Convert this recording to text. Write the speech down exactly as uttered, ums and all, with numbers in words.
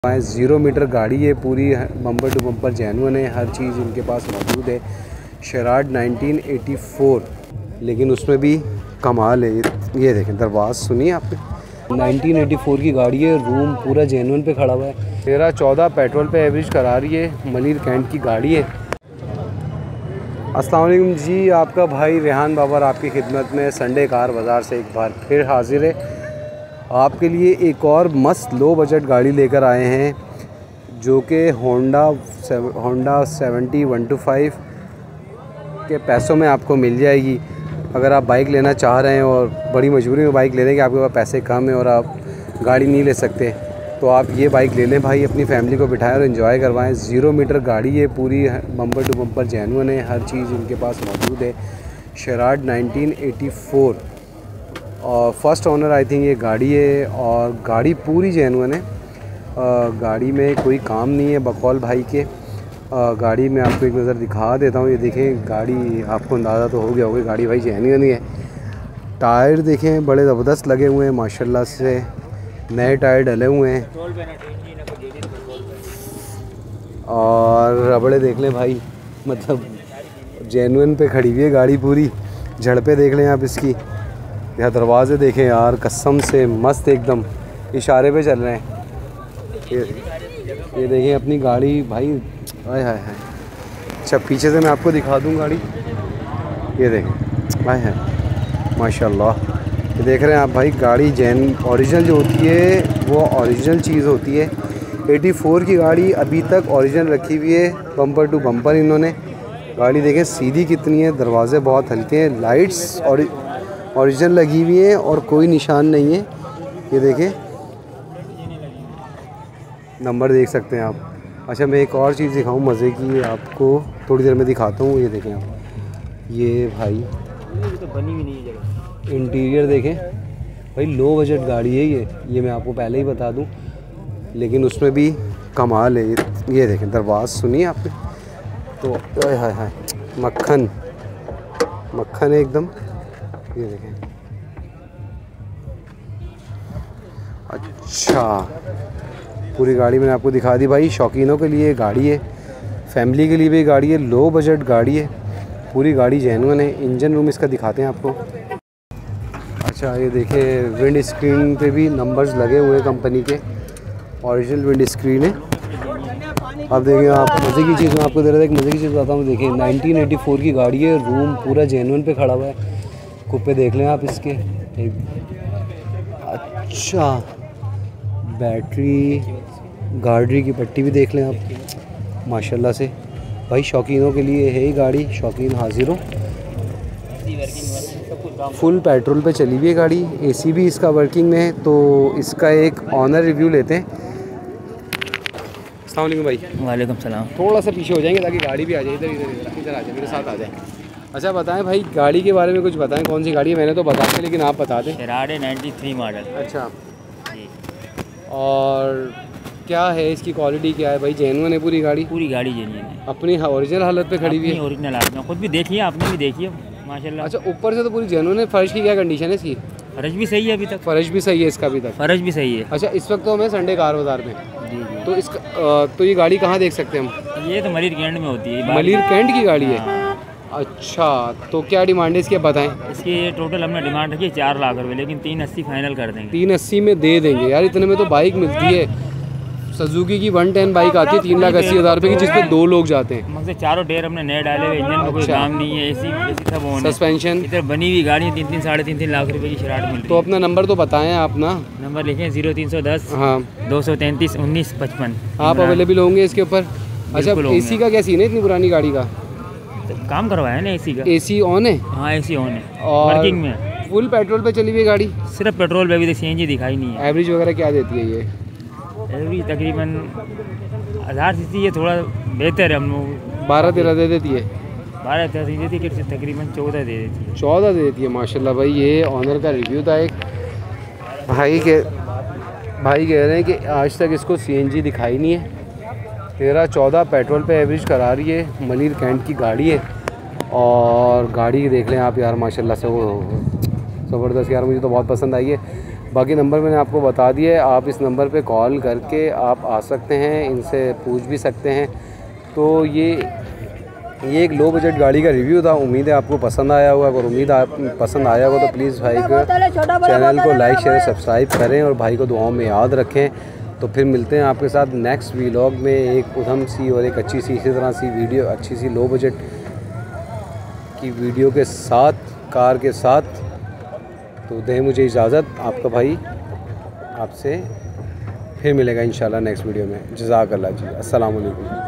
Zero metre गाड़ी है, पूरी बम्पर टू बम्पर जेन्युइन है, हर चीज़ इनके पास मौजूद है। शराड नाइनटीन एटी फोर, लेकिन उसमें भी कमाल है। ये देखें दरवाज़, सुनिए आपने, नाइनटीन एटी फोर की गाड़ी है, रूम पूरा जेन्युइन पे खड़ा हुआ है। तेरह चौदह पेट्रोल पे एवरेज करा रही है, मलिर कैंट की गाड़ी है। अस्सलाम वालेकुम जी, आपका भाई रेहान बाबर आपकी खिदमत में संडे कार बाज़ार से एक बार फिर हाजिर है। आपके लिए एक और मस्त लो बजट गाड़ी लेकर आए हैं, जो कि Honda Honda seventy one two five के पैसों में आपको मिल जाएगी। अगर आप बाइक लेना चाह रहे हैं और बड़ी मजबूरी में बाइक ले रहे हैं कि आपके पास पैसे कम हैं और आप गाड़ी नहीं ले सकते, तो आप ये बाइक ले लें भाई, अपनी फैमिली को बिठाएं और एंजॉय करवाएं। ज़ीरो मीटर गाड़ी है, पूरी बम्पर टू बम्पर जेन्युइन है, हर चीज़ इनके पास मौजूद है। शराड नाइनटीन एटी फोर और फर्स्ट ओनर आई थिंक ये गाड़ी है, और गाड़ी पूरी जेन्युइन है। आ, गाड़ी में कोई काम नहीं है बकौल भाई के। आ, गाड़ी में आपको एक नज़र दिखा देता हूँ। ये देखें गाड़ी, आपको अंदाज़ा तो हो गया होगा गाड़ी भाई जेन्युइन ही है। टायर देखें बड़े ज़बरदस्त लगे हुए हैं माशाल्लाह से, नए टायर डले हुए हैं, और रबड़े देख लें भाई, मतलब जेन्युइन पे खड़ी हुई है गाड़ी पूरी। झड़पे देख लें आप इसकी, या दरवाज़े देखें यार, कसम से मस्त एकदम इशारे पे चल रहे हैं। ये ये देखें अपनी गाड़ी भाई, आय हाय हाय। अच्छा पीछे से मैं आपको दिखा दूँ गाड़ी, ये देखें, आय हाय माशाल्लाह। ये देख रहे हैं आप भाई, गाड़ी जैन ओरिजिनल जो होती है वो ओरिजिनल चीज़ होती है। एटी फोर की गाड़ी अभी तक ओरिजिनल रखी हुई है, बम्पर टू बम्पर इन्होंने। गाड़ी देखें सीधी कितनी है, दरवाज़े बहुत हल्के हैं, लाइट्स और ओरिजिनल लगी हुई है और कोई निशान नहीं है। ये देखें नंबर देख सकते हैं आप। अच्छा मैं एक और चीज़ दिखाऊं मज़े की, आपको थोड़ी देर में दिखाता हूँ। ये देखें आप, ये भाई तो बनी हुई नहीं है जगह। इंटीरियर देखें भाई, लो बजट गाड़ी है ये ये मैं आपको पहले ही बता दूं, लेकिन उसमें भी कमाल है। ये देखें दरवाज़, सुनिए आपने, तो हाय हाय हाय मक्खन मक्खन है एकदम। ये देखें, अच्छा पूरी गाड़ी मैंने आपको दिखा दी भाई। शौकीनों के लिए गाड़ी है, फैमिली के लिए भी गाड़ी है, लो बजट गाड़ी है, पूरी गाड़ी जेन्युइन है। इंजन रूम इसका दिखाते हैं आपको। अच्छा ये देखिए, विंड स्क्रीन पे भी नंबर्स लगे हुए हैं कंपनी के, ओरिजिनल विंड स्क्रीन है। अब देखिए आप, मज़े की चीज़ मैं आपको दे रहा था, एक मज़े की चीज़ बताता हूँ। देखिए नाइनटीन एटी फोर की गाड़ी है, रूम पूरा जेन्युइन पे खड़ा हुआ है। कुप्पे देख लें आप इसके, अच्छा बैटरी गाड़ी की पट्टी भी देख लें आप माशाल्लाह से भाई। शौकीनों के लिए है ही गाड़ी, शौकीन हाजिर हो। फुल पेट्रोल पे चली हुई है गाड़ी, एसी भी इसका वर्किंग में है। तो इसका एक ऑनर रिव्यू लेते हैं। अस्सलाम वालेकुम भाई। वालेकुम सलाम। थोड़ा सा पीछे हो जाएंगे ताकि गाड़ी भी आ जाए, इधर इधर इधर आ जाए, मेरे साथ आ जाए। अच्छा बताएं भाई, गाड़ी के बारे में कुछ बताएं, कौन सी गाड़ी है? मैंने तो बता दिया, लेकिन आप बता दें। Charade ninety three model. अच्छा जी, और क्या है इसकी क्वालिटी, क्या है भाई? जेन्युइन है पूरी गाड़ी? पूरी गाड़ी जेन्युइन है, अपनी ओरिजिनल हालत पे खड़ी हुई है। ओरिजिनल हालत में, खुद भी देखिए, आपने भी देखिए माशाल्लाह। अच्छा ऊपर से तो पूरी जेन्युइन है। फर्श की क्या कंडीशन है इसकी? फर्श भी सही है अभी तक। फर्श भी सही है इसका अभी तक? फर्श भी सही है। अच्छा इस वक्त तो हमें संडे कार बाज़ार में जी जी। तो इसका तो ये गाड़ी कहाँ देख सकते हैं हम? ये तो मलिर कैंट में होती है। मलिर कैंट की गाड़ी है? हाँ। अच्छा तो क्या डिमांड है इसकी, बताएं। इसकी टोटल हमने डिमांड रखी है चार लाख रुपए, लेकिन तीन अस्सी फाइनल कर देंगे। तीन अस्सी में दे देंगे यार, इतने में तो बाइक मिलती है। सुजुकी की वन टेन बाइक आती है तीन लाख अस्सी हज़ार रुपये की, जिसपे दो लोग जाते हैं। मतलब चारों टायर हमने नए डाले हुए, इंजन में कोई काम नहीं है, एसी एसी सब ऑन है। सस्पेंशन इधर बनी हुई गाड़ी तीन तीन साढ़े तीन तीन लाख रुपए की शराड मिल रही है। तो अपना नंबर तो बताएं आप ना। नंबर लिखें जीरो तीन सौ दस हाँ दो सौ तैंतीस उन्नीस पचपन। आप अवेलेबल होंगे इसके ऊपर? अच्छा एसी का क्या सीन है इतनी पुरानी गाड़ी का? काम करवाया है ना एसी का। एसी ऑन है? हाँ एसी ऑन है, और वर्किंग में। फुल पेट्रोल पे चली हुई गाड़ी? सिर्फ पेट्रोल पे, अभी सीएनजी दिखाई नहीं है। एवरेज वगैरह क्या देती है ये? एवरेज तकरीबन हज़ार सीसी है, थोड़ा बेहतर है। हम लोग बारह तेरह दे देती है? बारह तेरह सी देती है, तकरीबन चौदह दे देती है। चौदह दे देती है माशाल्लाह भाई। ये ऑनर का रिव्यू था एक भाई के, भाई कह रहे हैं कि आज तक इसको सीएनजी दिखाई नहीं है। तेरह चौदह पेट्रोल पे एवरेज करा रही है, मलिर कैंट की गाड़ी है। और गाड़ी देख लें आप यार माशाल्लाह से, वो ज़बरदस्त यार, मुझे तो बहुत पसंद आई है। बाकी नंबर मैंने आपको बता दिया है, आप इस नंबर पे कॉल करके आप आ सकते हैं, इनसे पूछ भी सकते हैं। तो ये ये एक लो बजट गाड़ी का रिव्यू था। उम्मीद है आपको पसंद आया होगा। अगर उम्मीद आप पसंद आया होगा तो प्लीज़ भाई को चैनल को लाइक शेयर सब्सक्राइब करें और भाई को दुआओं में याद रखें। तो फिर मिलते हैं आपके साथ नेक्स्ट व्लॉग में एक उधम सी और एक अच्छी सी इसी तरह सी वीडियो, अच्छी सी लो बजट की वीडियो के साथ, कार के साथ। तो दें मुझे इजाज़त, आपका भाई आपसे फिर मिलेगा इंशाल्लाह नेक्स्ट वीडियो में। जज़ाकल्लाह जी, अस्सलाम वालेकुम।